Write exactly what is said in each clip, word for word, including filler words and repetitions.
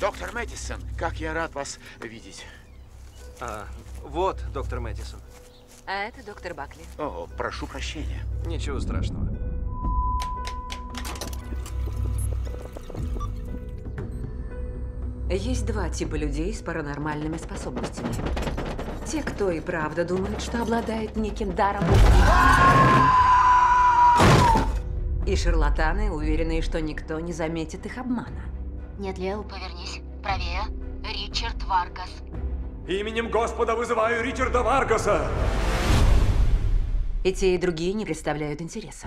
Доктор Мэттисон, как я рад вас видеть. А, вот доктор Мэттисон. А это доктор Бакли. О, прошу прощения. Ничего страшного. Есть два типа людей с паранормальными способностями. Те, кто и правда думает, что обладает неким даром. И шарлатаны, уверенные, что никто не заметит их обмана. Нет, Лео, повернись. Правее. Ричард Варгас. Именем Господа вызываю Ричарда Варгаса! И те, и другие не представляют интереса.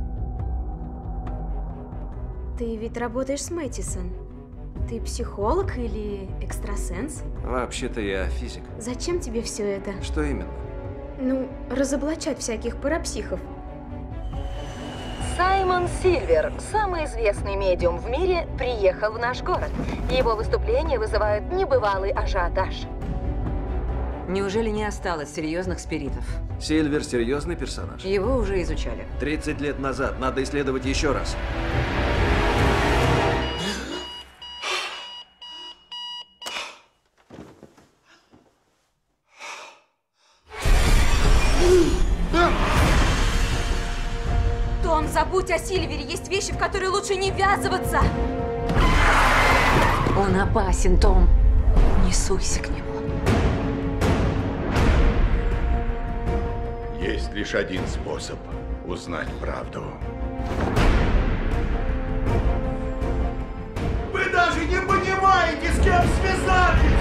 Ты ведь работаешь с Мэттисон. Ты психолог или экстрасенс? Вообще-то я физик. Зачем тебе все это? Что именно? Ну, разоблачать всяких парапсихов. Саймон Сильвер, самый известный медиум в мире, приехал в наш город. Его выступления вызывают небывалый ажиотаж. Неужели не осталось серьезных спиритов? Сильвер серьезный персонаж. Его уже изучали. тридцать лет назад. Надо исследовать еще раз. Том, забудь о Сильвере. Есть вещи, в которые лучше не ввязываться. Он опасен, Том. Не суйся к нему. Есть лишь один способ узнать правду. Вы даже не понимаете, с кем связались!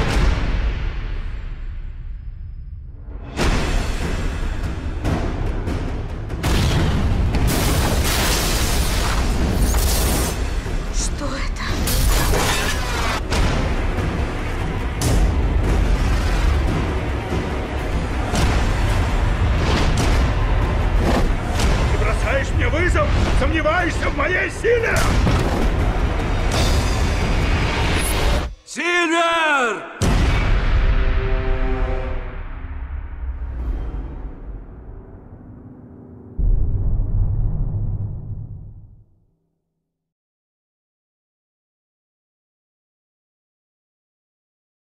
Что это? Ты бросаешь мне вызов? Сомневаешься в моей силе? Сильвер!